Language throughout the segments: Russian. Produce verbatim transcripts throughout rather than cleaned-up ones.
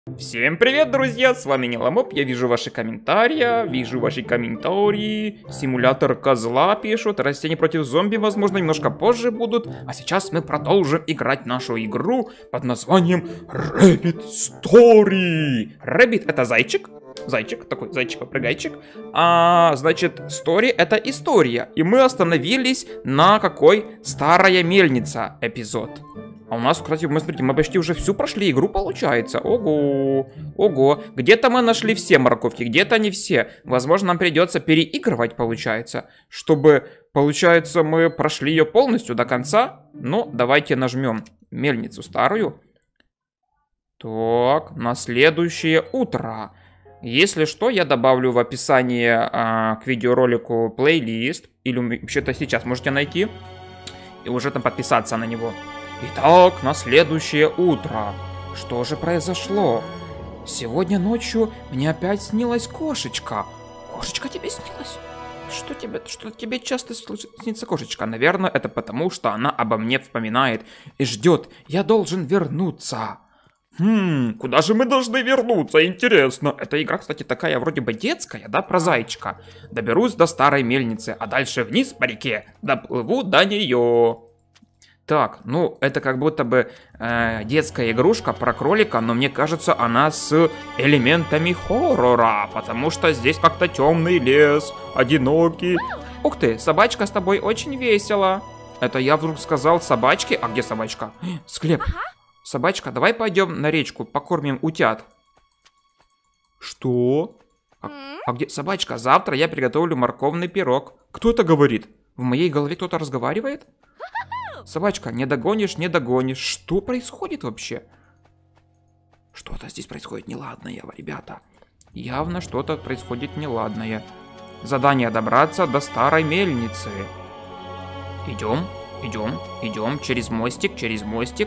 Всем привет, друзья, с вами Ниламоп, я вижу ваши комментарии, вижу ваши комментарии, симулятор козла пишут, растения против зомби, возможно, немножко позже будут, а сейчас мы продолжим играть нашу игру под названием Rabbit Story. Rabbit это зайчик, зайчик, такой зайчик-попрыгайчик, а значит, Story это история, и мы остановились на какой? Старая мельница эпизод. А у нас, кстати, мы, смотрите, мы почти уже всю прошли игру, получается. Ого, ого. Где-то мы нашли все морковки, где-то не все. Возможно, нам придется переигрывать, получается, чтобы, получается, мы прошли ее полностью до конца. Ну, давайте нажмем мельницу старую. Так, на следующее утро. Если что, я добавлю в описании а, к видеоролику плейлист. Или вообще-то сейчас можете найти. И уже там подписаться на него. Итак, на следующее утро. Что же произошло? Сегодня ночью мне опять снилась кошечка. Кошечка тебе снилась? Что тебе, что тебе часто снится кошечка? Наверное, это потому, что она обо мне вспоминает и ждет. Я должен вернуться. Хм, куда же мы должны вернуться? Интересно. Эта игра, кстати, такая вроде бы детская, да, про зайчика. Доберусь до старой мельницы, а дальше вниз по реке. Доплыву до нее. Так, ну, это как будто бы э, детская игрушка про кролика, но мне кажется, она с элементами хоррора, потому что здесь как-то темный лес, одинокий. Ух ты, собачка с тобой очень весело. Это я вдруг сказал собачке? А где собачка? Склеп. Собачка, давай пойдем на речку, покормим утят. Что? А, а где собачка? Завтра я приготовлю морковный пирог. Кто это говорит? В моей голове кто-то разговаривает? Собачка, не догонишь, не догонишь. Что происходит вообще? Что-то здесь происходит неладное, ребята. Явно что-то происходит неладное. Задание добраться до старой мельницы. Идем, идем, идем. Через мостик, через мостик.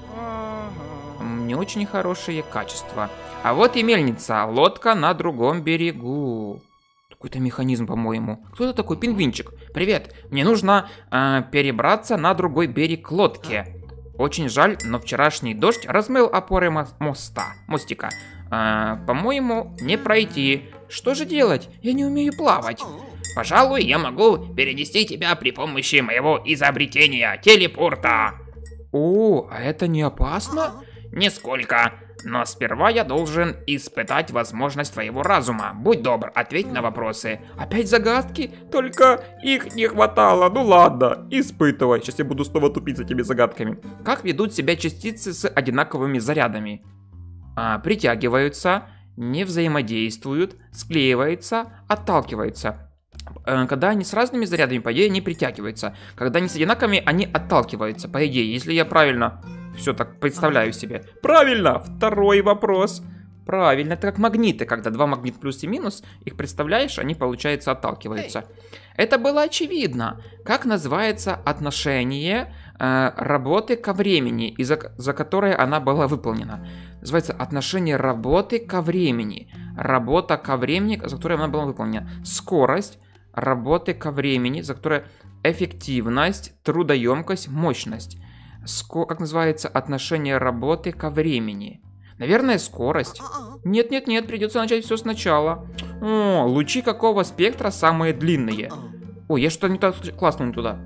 Не очень хорошее качество. А вот и мельница. Лодка на другом берегу. Какой-то механизм, по-моему. Кто это такой? Пингвинчик. Привет. Мне нужно э, перебраться на другой берег лодки. Очень жаль, но вчерашний дождь размыл опоры мо моста. Мостика. Э, по-моему, не пройти. Что же делать? Я не умею плавать. Пожалуй, я могу перенести тебя при помощи моего изобретения телепорта. О, а это не опасно? Нисколько. Но сперва я должен испытать возможность твоего разума. Будь добр, ответь на вопросы. Опять загадки? Только их не хватало. Ну ладно, испытывай. Сейчас я буду снова тупить за тебе загадками. Как ведут себя частицы с одинаковыми зарядами? А, притягиваются, не взаимодействуют, склеиваются, отталкиваются. А, когда они с разными зарядами, по идее, они притягиваются. Когда они с одинаковыми, они отталкиваются. По идее, если я правильно... Все так представляю себе. Правильно! Второй вопрос. Правильно, это как магниты, когда два магнита плюс и минус, их представляешь, они, получается, отталкиваются. Это было очевидно. Как называется отношение э, работы ко времени, из-за за которое она была выполнена? Называется отношение работы ко времени. Работа ко времени, за которое она была выполнена. Скорость работы ко времени, за которое эффективность, трудоемкость, мощность. Ско... Как называется отношение работы ко времени? Наверное, скорость. Нет-нет-нет, придется начать все сначала. О, лучи какого спектра самые длинные? Ой, я что-то не так классно не туда.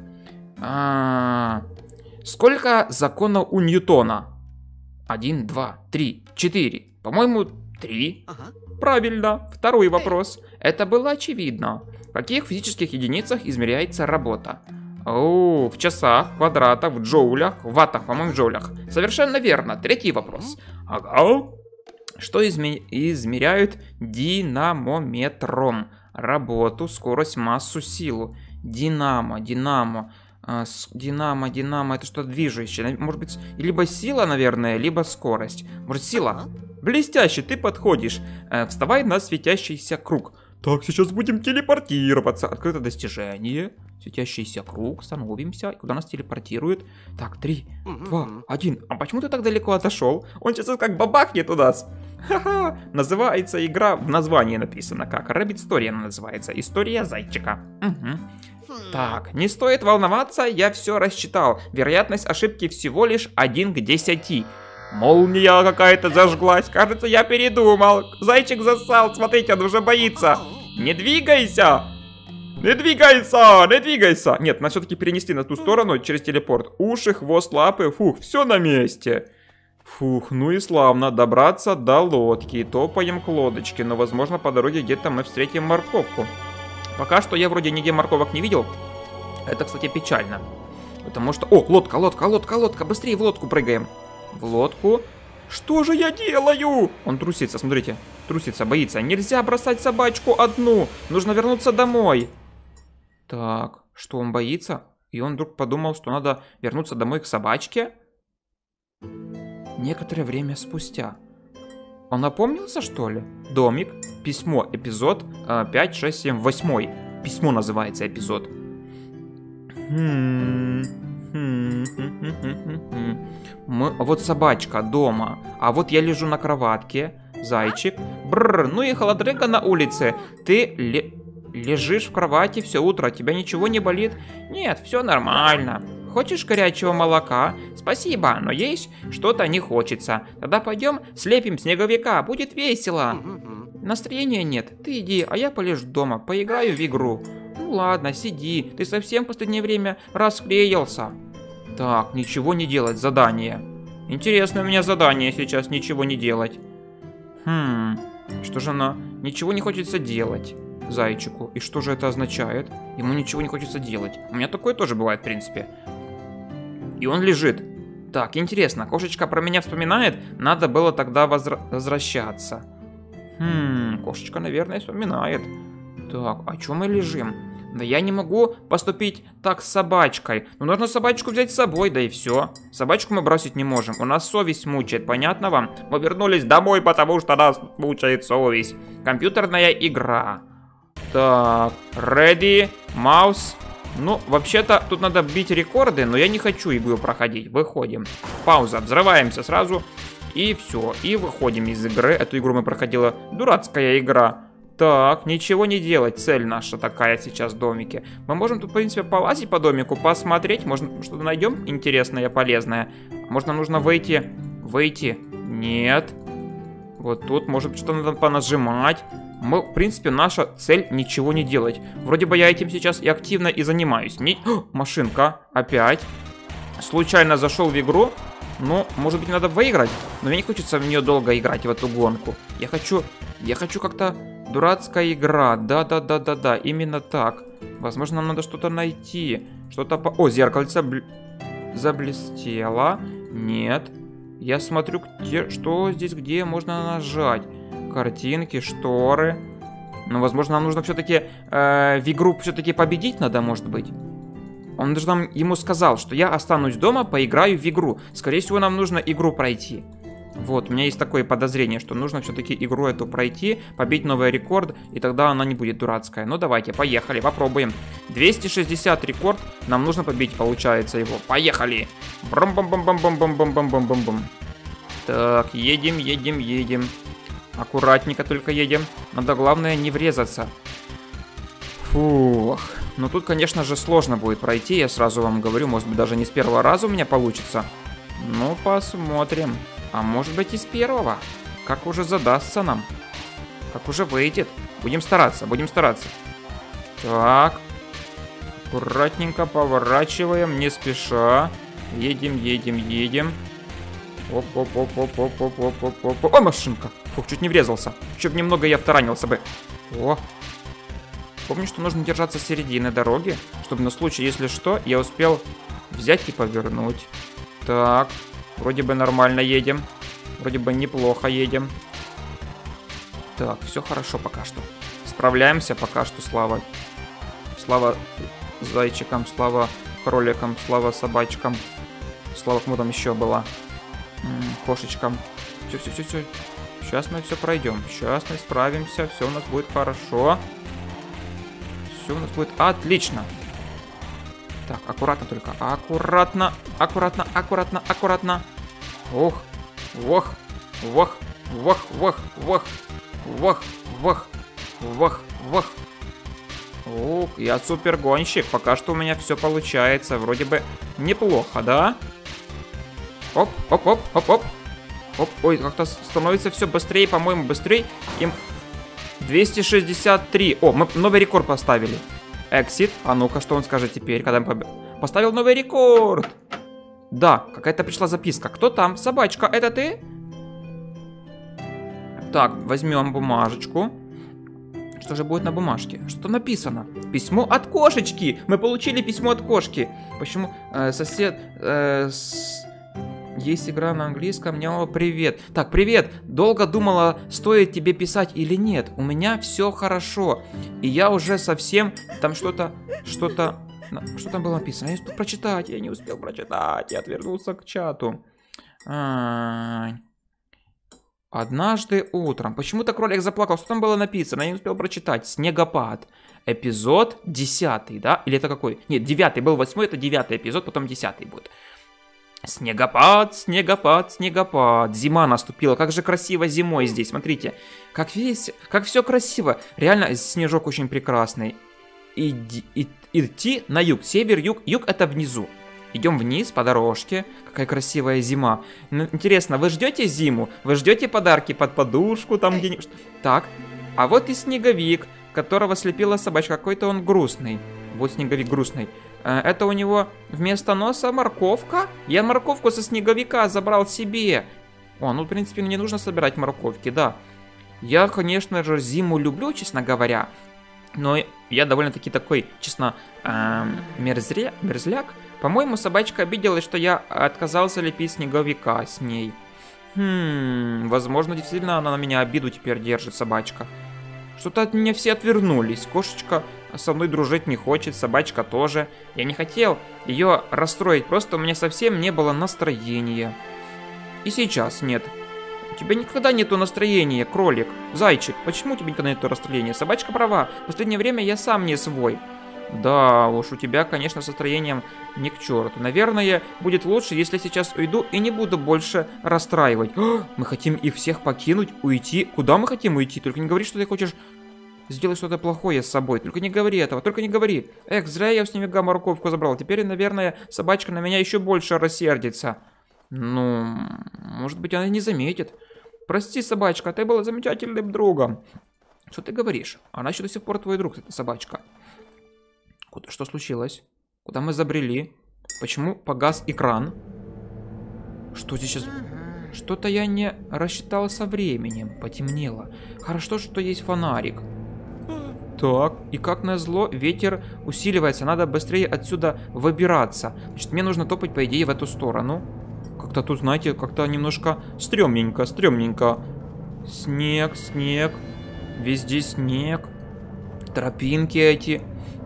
А -а -а. Сколько законов у Ньютона? Один, два, три, четыре. По-моему, три. Правильно. Второй вопрос. Это было очевидно. В каких физических единицах измеряется работа? О, в часах, квадратах, в джоулях, в ваттах, по-моему, в джоулях. Совершенно верно. Третий вопрос. Ага. Что изме измеряют динамометром? Работу, скорость, массу, силу. Динамо, динамо. Э, динамо, динамо, это что-то движущее. Может быть, либо сила, наверное, либо скорость. Может, сила? Блестяще, ты подходишь. Э, вставай на светящийся круг. Так, сейчас будем телепортироваться. Открыто достижение. Светящийся круг. Становимся. Куда нас телепортирует? Так, три, два, один. А почему ты так далеко отошел? Он сейчас как бабахнет у нас. Ха-ха. Называется игра, в названии написано как. Rabbit Story она называется. История зайчика. Угу. Так, не стоит волноваться, я все рассчитал. Вероятность ошибки всего лишь один к десяти. Молния какая-то зажглась. Кажется, я передумал. Зайчик засал. Смотрите, он уже боится. Не двигайся. Не двигайся, не двигайся. Нет, нас все-таки перенесли на ту сторону через телепорт. Уши, хвост, лапы. Фух, все на месте. Фух, ну и славно. Добраться до лодки. Топаем к лодочке. Но, возможно, по дороге где-то мы встретим морковку. Пока что я вроде нигде морковок не видел. Это, кстати, печально. Потому что... О, лодка, лодка, лодка, лодка. Быстрее в лодку прыгаем. В лодку. Что же я делаю? Он трусится, смотрите. Трусится, боится. Нельзя бросать собачку одну. Нужно вернуться домой. Так, что он боится? И он вдруг подумал, что надо вернуться домой к собачке. Некоторое время спустя. Он опомнился, что ли? Домик, письмо, эпизод пять, шесть, семь, восемь. Письмо называется эпизод. Хм... Мы... Вот собачка дома. А вот я лежу на кроватке. Зайчик. Бррр, ну и холодрыга на улице. Ты ле... лежишь в кровати все утро, тебя ничего не болит? Нет, все нормально. Хочешь горячего молока? Спасибо, но есть что-то не хочется. Тогда пойдем слепим снеговика, будет весело. Настроения нет, ты иди, а я полежу дома, поиграю в игру. Ну ладно, сиди, ты совсем в последнее время расклеился. Так, ничего не делать, задание. Интересное у меня задание сейчас, ничего не делать. Хм, что же она? Ничего не хочется делать зайчику. И что же это означает? Ему ничего не хочется делать. У меня такое тоже бывает, в принципе. И он лежит. Так, интересно, кошечка про меня вспоминает? Надо было тогда возра возвращаться. Хм, кошечка, наверное, вспоминает. Так, а чё мы лежим? Да я не могу поступить так с собачкой. Ну, нужно собачку взять с собой, да и все. Собачку мы бросить не можем. У нас совесть мучает, понятно вам? Мы вернулись домой, потому что нас мучает совесть. Компьютерная игра. Так, ready, mouse. Ну, вообще-то, тут надо бить рекорды, но я не хочу игру проходить. Выходим. Пауза, взрываемся сразу. И все, и выходим из игры. Эту игру мы проходила. Дурацкая игра. Так, ничего не делать, цель наша такая сейчас в домике. Мы можем тут, в принципе, полазить по домику, посмотреть. Может, что-то найдем интересное, полезное. Может, нам нужно выйти? Выйти? Нет. Вот тут, может, что-то надо понажимать. Мы, в принципе, наша цель ничего не делать. Вроде бы я этим сейчас и активно и занимаюсь. Не... О, машинка, опять. Случайно зашел в игру. Ну, может быть, надо выиграть. Но мне не хочется в нее долго играть, в эту гонку. Я хочу... Я хочу как-то... Дурацкая игра. Да-да-да-да-да. Именно так. Возможно, нам надо что-то найти. Что-то по... О, зеркальце бл... заблестело. Нет. Я смотрю, где... Что здесь, где можно нажать. Картинки, шторы. Но, возможно, нам нужно все-таки э, в игру все-таки победить надо, может быть. Он даже нам, ему сказал, что я останусь дома, поиграю в игру. Скорее всего, нам нужно игру пройти. Вот, у меня есть такое подозрение, что нужно все-таки игру эту пройти, побить новый рекорд, и тогда она не будет дурацкая. Ну, давайте, поехали, попробуем. двести шестьдесят рекорд, нам нужно побить, получается, его. Поехали! Бром-бом-бом-бом-бом-бом-бом-бом-бом. Так, едем, едем, едем. Аккуратненько только едем. Надо, главное, не врезаться. Фух. Ну, тут, конечно же, сложно будет пройти, я сразу вам говорю. Может быть, даже не с первого раза у меня получится. Ну, посмотрим. А может быть, и с первого. Как уже задастся нам. Как уже выйдет. Будем стараться, будем стараться. Так. Аккуратненько поворачиваем, не спеша. Едем, едем, едем. Оп-оп-оп-оп-оп-оп-оп-оп-оп. О, машинка. Фух, чуть не врезался. Чтоб немного я втаранился бы. О. Помню, что нужно держаться середины дороги, чтобы на случай, если что, я успел взять и повернуть. Так. Вроде бы нормально едем. Вроде бы неплохо едем. Так, все хорошо пока что. Справляемся пока что, слава. Слава зайчикам, слава кроликам, слава собачкам. Слава, кому там еще была. М-м, кошечкам. Все, все, все, все. Сейчас мы все пройдем. Сейчас мы справимся. Все у нас будет хорошо. Все у нас будет отлично. Так, аккуратно только. Аккуратно, аккуратно, аккуратно, аккуратно. Ох, вох, вох, вох, вох, вох, вох, вох, вох, вох. Ох, я супер гонщик. Пока что у меня все получается. Вроде бы неплохо, да? Оп, оп, оп, оп, оп. Оп, ой, как-то становится все быстрее, по-моему, быстрее. Им двести шестьдесят три. О, мы новый рекорд поставили. Exit. А ну-ка, что он скажет теперь, когда мы побе... Поставил новый рекорд. Да, какая-то пришла записка. Кто там? Собачка, это ты? Так, возьмем бумажечку. Что же будет на бумажке? Что написано? Письмо от кошечки. Мы получили письмо от кошки. Почему? Э, сосед... Э, с... Есть игра на английском. Няо, привет. Так, привет. Долго думала, стоит тебе писать или нет. У меня все хорошо. И я уже совсем... Там что-то... Что-то... Что там было написано? Я не успел прочитать. Я не успел прочитать. Я отвернулся к чату. А-а-а. Однажды утром. Почему-то кролик заплакал. Что там было написано? Я не успел прочитать. Снегопад. Эпизод десятый, да? Или это какой? Нет, девятый был, восьмой, это девятый эпизод, потом десятый будет. Снегопад, снегопад, снегопад. Зима наступила. Как же красиво зимой здесь. Смотрите. Как весь, как все красиво. Реально, снежок очень прекрасный. Иди, и, идти на юг. Север, юг. Юг это внизу. Идем вниз по дорожке. Какая красивая зима. Ну, интересно, вы ждете зиму? Вы ждете подарки под подушку там где-нибудь? Так, а вот и снеговик, которого слепила собачка. Какой-то он грустный. Вот снеговик грустный. Это у него вместо носа морковка? Я морковку со снеговика забрал себе. О, ну, в принципе, мне нужно собирать морковки, да. Я, конечно же, зиму люблю, честно говоря. Но я довольно-таки такой, честно, эм, мерзля... мерзляк. По-моему, собачка обиделась, что я отказался лепить снеговика с ней. Хм, возможно, действительно она на меня обиду теперь держит, собачка. Что-то от меня все отвернулись. Кошечка со мной дружить не хочет, собачка тоже. Я не хотел ее расстроить, просто у меня совсем не было настроения. И сейчас нет. У тебя никогда нету настроения, кролик, зайчик. Почему у тебя никогда нету настроения? Собачка права. В последнее время я сам не свой. Да уж, у тебя, конечно, с настроением не к черту. Наверное, будет лучше, если сейчас уйду и не буду больше расстраивать. О, мы хотим их всех покинуть, уйти. Куда мы хотим уйти? Только не говори, что ты хочешь сделать что-то плохое с собой. Только не говори этого, только не говори. Эх, зря я с ними морковку забрал. Теперь, наверное, собачка на меня еще больше рассердится. Ну, может быть, она не заметит. Прости, собачка, ты была замечательным другом. Что ты говоришь? Она еще до сих пор твой друг, эта собачка. Куда, что случилось? Куда мы забрели? Почему погас экран? Что здесь сейчас? Что-то я не рассчитал со временем. Потемнело. Хорошо, что есть фонарик. Так, и как назло, ветер усиливается. Надо быстрее отсюда выбираться. Значит, мне нужно топать, по идее, в эту сторону. Как-то тут, знаете, как-то немножко стрёмненько, стрёмненько. Снег, снег. Везде снег. Тропинки эти.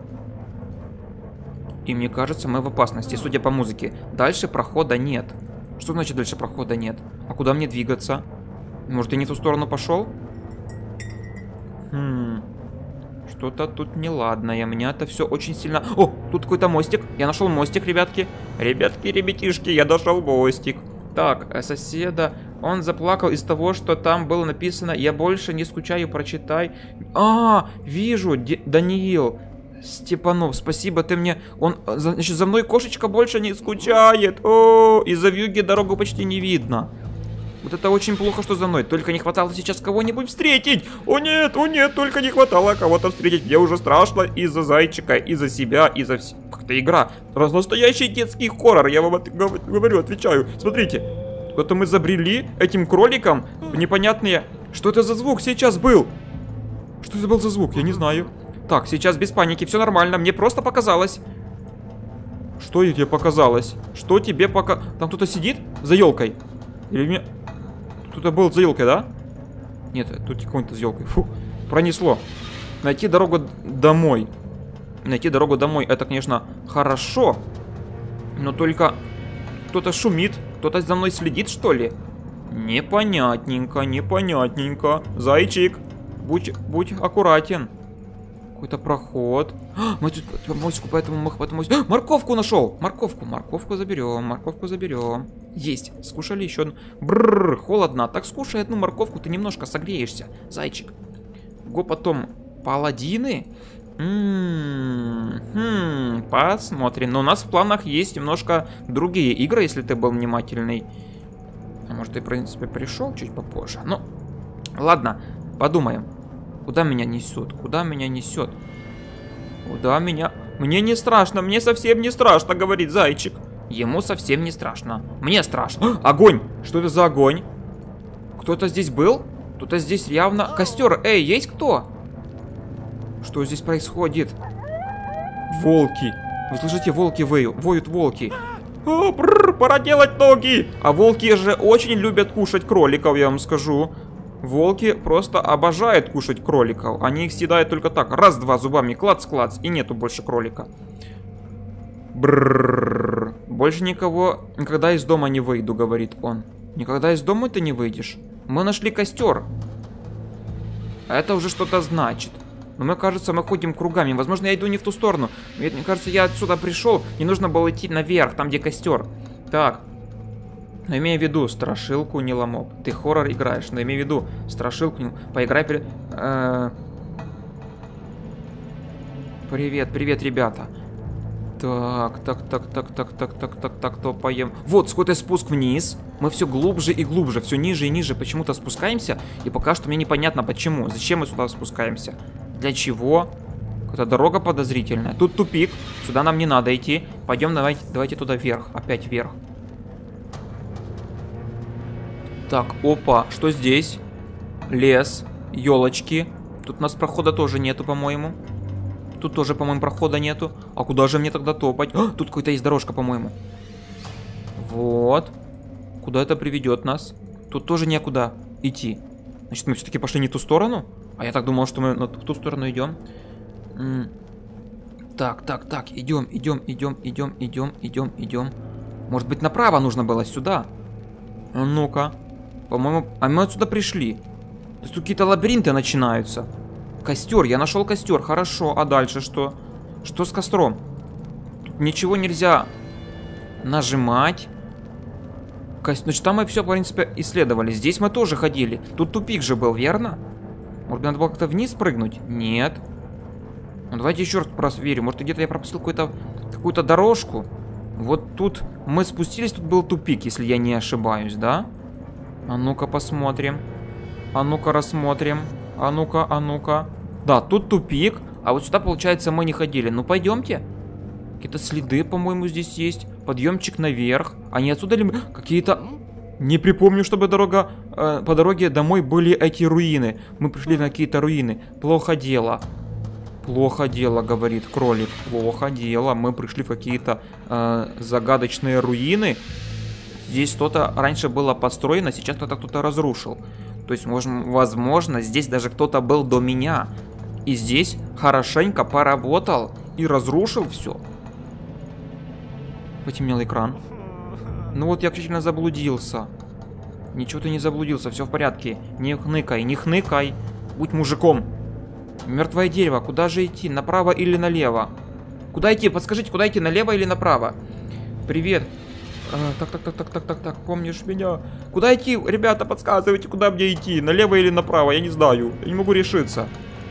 И мне кажется, мы в опасности, судя по музыке. Дальше прохода нет. Что значит дальше прохода нет? А куда мне двигаться? Может, я не в ту сторону пошел? Хм. Что-то тут неладное. Меня это все очень сильно... О, тут какой-то мостик. Я нашел мостик, ребятки. Ребятки, ребятишки, я нашел мостик. Так, соседа... Он заплакал из того, что там было написано «Я больше не скучаю, прочитай». А, вижу, Д Даниил. Степанов, спасибо, ты мне... Он, значит, за мной кошечка больше не скучает. О, из-за вьюги дорогу почти не видно. Вот это очень плохо, что за мной. Только не хватало сейчас кого-нибудь встретить. О нет, о нет, только не хватало кого-то встретить. Мне уже страшно из-за зайчика, из-за себя, из-за... Вс... Как-то игра. Настоящий детский хоррор, я вам от... говорю, отвечаю. Смотрите, куда-то мы забрели этим кроликом в непонятные... Что это за звук сейчас был? Что это был за звук? Я не знаю. Так, сейчас без паники, все нормально, мне просто показалось. Что тебе показалось? Что тебе пока... Там кто-то сидит за елкой? Или мне... Кто-то был за елкой, да? Нет, тут какой-то за елкой. Фу, пронесло. Найти дорогу домой. Найти дорогу домой, это, конечно, хорошо. Но только кто-то шумит, кто-то за мной следит, что ли? Непонятненько, непонятненько. Зайчик, будь, будь аккуратен. Какой-то проход. А, мы тут по мостику, поэтому мы по этому мостику... А, морковку нашел! Морковку, морковку заберем, морковку заберем. Есть, скушали еще одну. Бррр, холодно. Так скушай одну морковку, ты немножко согреешься, зайчик. Го потом паладины. М-м-м, посмотрим. Но у нас в планах есть немножко другие игры, если ты был внимательный. Может, и, в принципе, пришел чуть попозже. Ну, ладно, подумаем. Куда меня несет? Куда меня несет? Куда меня... Мне не страшно, мне совсем не страшно, говорит зайчик. Ему совсем не страшно. Мне страшно. Огонь! Что это за огонь? Кто-то здесь был? Кто-то здесь явно... Костер! Эй, есть кто? Что здесь происходит? Волки! Вы слышите, волки воют, воют волки. О, бррр, пора делать ноги! А волки же очень любят кушать кроликов, я вам скажу. Волки просто обожают кушать кроликов. Они их съедают только так. Раз-два зубами, клац-клац, и нету больше кролика. Брррррр. Больше никого никогда из дома не выйду, говорит он. Никогда из дома ты не выйдешь. Мы нашли костер. Это уже что-то значит. Но мне кажется, мы ходим кругами. Возможно, я иду не в ту сторону. Мне, мне кажется, я отсюда пришел. Не нужно было идти наверх, там, где костер. Так. Но имею в виду, страшилку не ломоп. Ты хоррор играешь, но имею в виду, страшилку не... Поиграй перед... Э... Привет, привет, ребята. Так, так, так, так, так, так, так, так, так, то поем. Вот, какой-то спуск вниз. Мы все глубже и глубже, все ниже и ниже почему-то спускаемся. И пока что мне непонятно почему. Зачем мы сюда спускаемся? Для чего? Какая-то дорога подозрительная. Тут тупик. Сюда нам не надо идти. Пойдем, давайте, давайте туда вверх. Опять вверх. Так, опа, что здесь? Лес, елочки. Тут у нас прохода тоже нету, по-моему. Тут тоже, по-моему, прохода нету. А куда же мне тогда топать? А, тут какая-то есть дорожка, по-моему. Вот. Куда это приведет нас? Тут тоже некуда идти. Значит, мы все-таки пошли не в ту сторону? А я так думал, что мы в ту сторону идем. М так, так, так, идем, идем, идем, идем, идем, идем, идем. Может быть, направо нужно было сюда? А ну-ка. По-моему, а мы отсюда пришли. То есть тут какие-то лабиринты начинаются. Костер, я нашел костер, хорошо. А дальше что? Что с костром? Тут ничего нельзя нажимать. Кость... Значит, там мы все, в принципе, исследовали. Здесь мы тоже ходили. Тут тупик же был, верно? Может, надо было как-то вниз прыгнуть? Нет. Ну, давайте еще раз проверим. Может, где-то я пропустил какую-то какую-то дорожку. Вот тут мы спустились, тут был тупик, если я не ошибаюсь, да? А ну-ка посмотрим. А ну-ка рассмотрим. А ну-ка, а ну-ка. Да, тут тупик. А вот сюда, получается, мы не ходили. Ну, пойдемте. Какие-то следы, по-моему, здесь есть. Подъемчик наверх. А не отсюда ли мы... Какие-то... Не припомню, чтобы дорога... Э, по дороге домой были эти руины. Мы пришли на какие-то руины. Плохо дело. Плохо дело, говорит кролик. Плохо дело. Мы пришли в какие-то э, загадочные руины. Здесь что-то раньше было построено, сейчас кто-то кто-то разрушил. То есть, можно, возможно, здесь даже кто-то был до меня. И здесь хорошенько поработал и разрушил все. Потемнел экран. Ну вот я окончательно заблудился. Ничего ты не заблудился, все в порядке. Не хныкай, не хныкай. Будь мужиком. Мертвое дерево, куда же идти? Направо или налево? Куда идти? Подскажите, куда идти? Налево или направо? Привет. А, так, так, так, так, так, так, так, помнишь меня? Куда идти? Ребята, подсказывайте, куда мне идти? Налево или направо? Я не знаю. Я не могу решиться.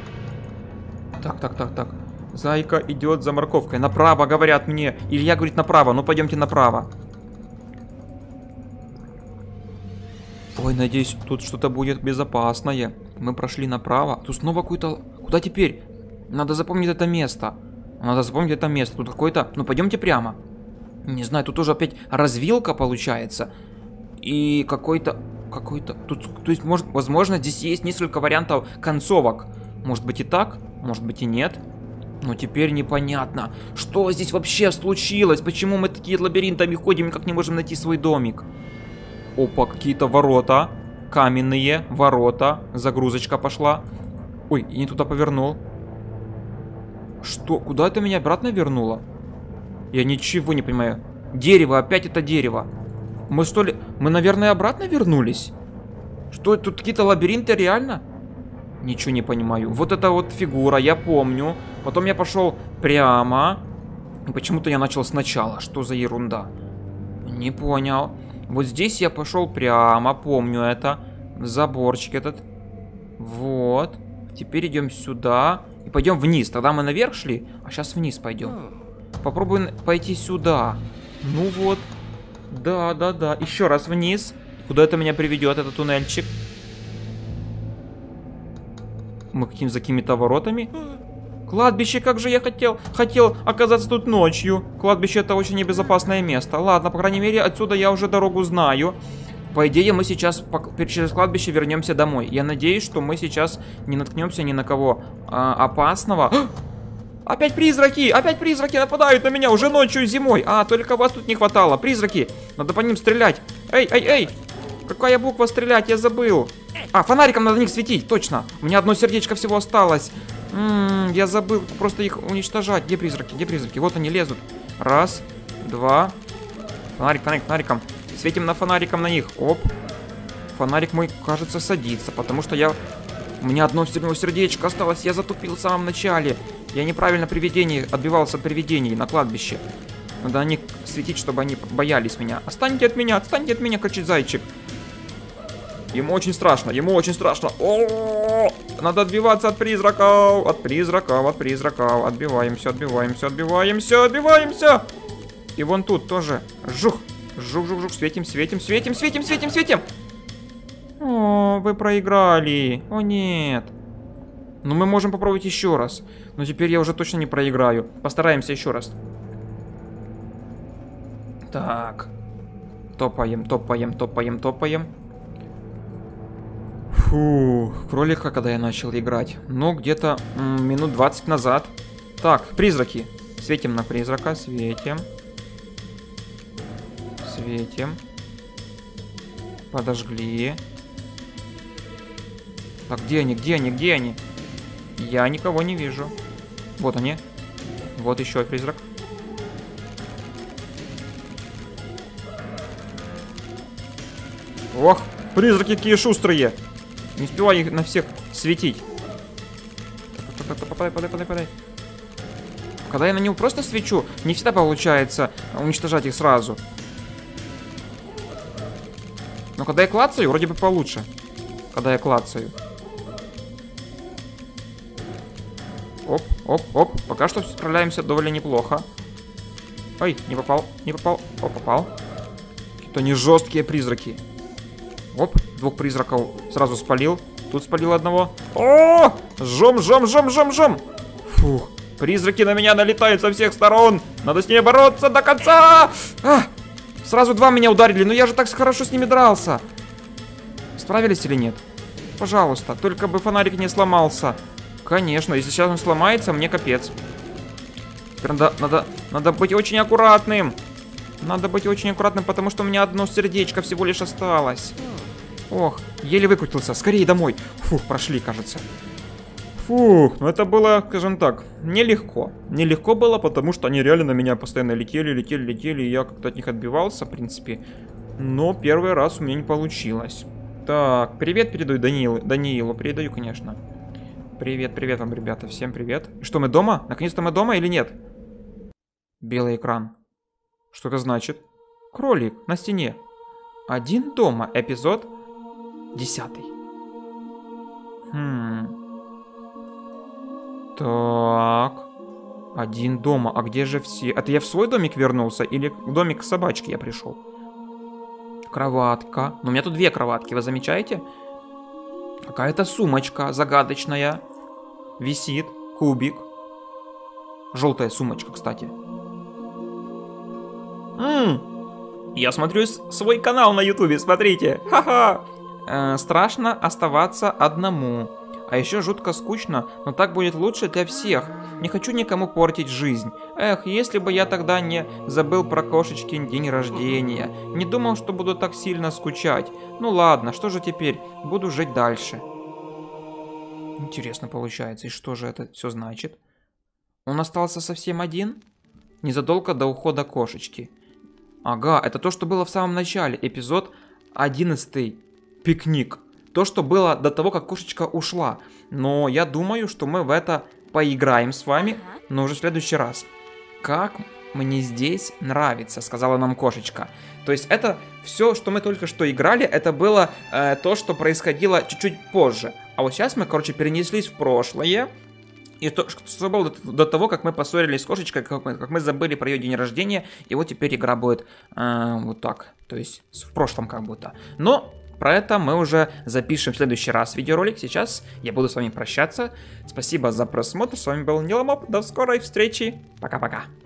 Так, так, так, так. Зайка идет за морковкой. Направо, говорят мне. Илья говорит направо. Ну, пойдемте направо. Ой, надеюсь, тут что-то будет безопасное. Мы прошли направо. Тут снова какой-то... Куда теперь? Надо запомнить это место. Надо запомнить это место. Тут какой-то... Ну, пойдемте прямо. Не знаю, тут тоже опять развилка получается. И какой-то... Какой-то... Тут, то есть, может, возможно, здесь есть несколько вариантов концовок. Может быть и так, может быть и нет. Но теперь непонятно, что здесь вообще случилось. Почему мы такие лабиринтами ходим и как не можем найти свой домик. Опа, какие-то ворота. Каменные ворота. Загрузочка пошла. Ой, я не туда повернул. Что? Куда это меня обратно вернуло? Я ничего не понимаю. Дерево, опять это дерево. Мы что ли... Мы, наверное, обратно вернулись? Что, тут какие-то лабиринты реально? Ничего не понимаю. Вот эта вот фигура, я помню. Потом я пошел прямо. И почему-то я начал сначала. Что за ерунда? Не понял. Вот здесь я пошел прямо, помню это. Заборчик этот. Вот. Теперь идем сюда. И пойдем вниз. Тогда мы наверх шли, а сейчас вниз пойдем. Попробуем пойти сюда. Ну вот. Да, да, да. Еще раз вниз. Куда это меня приведет, этот туннельчик? Мы каким за какими-то воротами? Кладбище, как же я хотел, хотел оказаться тут ночью. Кладбище — это очень небезопасное место. Ладно, по крайней мере, отсюда я уже дорогу знаю. По идее, мы сейчас по, через кладбище вернемся домой. Я надеюсь, что мы сейчас не наткнемся ни на кого а, опасного. Опять призраки! Опять призраки нападают на меня уже ночью, зимой. А, только вас тут не хватало. Призраки! Надо по ним стрелять. Эй, эй, эй! Какая буква стрелять? Я забыл. А, фонариком надо на них светить, точно. У меня одно сердечко всего осталось. М-м, я забыл просто их уничтожать. Где призраки? Где призраки? Вот они лезут. Раз, два. Фонарик, фонарик, фонариком. Светим на фонариком на них. Оп. Фонарик мой, кажется, садится, потому что я... У меня одно сердечко осталось. Я затупил в самом начале. Я неправильно привидений отбивался от привидений на кладбище. Надо на них светить, чтобы они боялись меня. Отстаньте от меня, отстаньте от меня, кричит зайчик. Ему очень страшно, ему очень страшно. О-о-о! Надо отбиваться от призраков, от призраков, от призраков. Отбиваемся, отбиваемся, отбиваемся, отбиваемся. И вон тут тоже. Жух, жух, жух, жух. Светим, светим, светим, светим, светим, светим. О, вы проиграли. О, нет. Ну, мы можем попробовать еще раз. Но теперь я уже точно не проиграю. Постараемся еще раз. Так. Топаем, топаем, топаем, топаем. Фу, кролика, когда я начал играть. Ну, где-то минут двадцать назад. Так, призраки. Светим на призрака, светим. Светим. Подожгли. Так, где они, где они, где они? Я никого не вижу. Вот они. Вот еще призрак. Ох, призраки какие шустрые. Не успеваю их на всех светить. Попадай, попадай, попадай, попадай. Когда я на него просто свечу, не всегда получается уничтожать их сразу. Но когда я клацаю, вроде бы получше. Когда я клацаю. Оп, оп, оп. Пока что справляемся довольно неплохо. Ой, не попал, не попал. О, попал. Какие-то они жесткие призраки. Оп, двух призраков сразу спалил. Тут спалил одного. О! Жом, жом, жом, жом, жом. Фух, призраки на меня налетают со всех сторон. Надо с ними бороться до конца. А! Сразу два меня ударили, но я же так хорошо с ними дрался. Справились или нет? Пожалуйста, только бы фонарик не сломался. Конечно, если сейчас он сломается, мне капец. Теперь надо, надо, надо быть очень аккуратным. Надо быть очень аккуратным, потому что у меня одно сердечко всего лишь осталось. Ох, еле выкрутился. Скорее домой. Фух, прошли, кажется. Фух, ну это было, скажем так, нелегко. Нелегко было, потому что они реально на меня постоянно летели, летели, летели, и я как-то от них отбивался, в принципе. Но первый раз у меня не получилось. Так, привет передаю Даниилу. Даниилу передаю, конечно. Привет, привет вам, ребята, всем привет. И что, мы дома? Наконец-то мы дома или нет? Белый экран. Что это значит? Кролик на стене. Один дома, эпизод десятый. Хм. Так. Один дома. А где же все? Это я в свой домик вернулся или в домик собачки я пришел? Кроватка. Но у меня тут две кроватки, вы замечаете? Какая-то сумочка загадочная. Висит. Кубик. Желтая сумочка, кстати. Ммм. Я смотрю свой канал на ютубе, смотрите. Ха-ха. Э, страшно оставаться одному. А еще жутко скучно, но так будет лучше для всех. Не хочу никому портить жизнь. Эх, если бы я тогда не забыл про кошечкин день рождения. Не думал, что буду так сильно скучать. Ну ладно, что же теперь? Буду жить дальше. Интересно получается, и что же это все значит? Он остался совсем один? Незадолго до ухода кошечки. Ага, это то, что было в самом начале. Эпизод одиннадцатый. Пикник. То, что было до того, как кошечка ушла. Но я думаю, что мы в это поиграем с вами, но уже в следующий раз. Как мне здесь нравится, сказала нам кошечка. То есть это все, что мы только что играли, это было э, то, что происходило чуть-чуть позже. А вот сейчас мы, короче, перенеслись в прошлое. И то, что было до, до того, как мы поссорились с кошечкой, как мы, как мы забыли про ее день рождения, и вот теперь игра будет э, вот так, то есть в прошлом как будто. Но про это мы уже запишем в следующий раз видеоролик. Сейчас я буду с вами прощаться. Спасибо за просмотр, с вами был Ниломоп, до скорой встречи, пока-пока.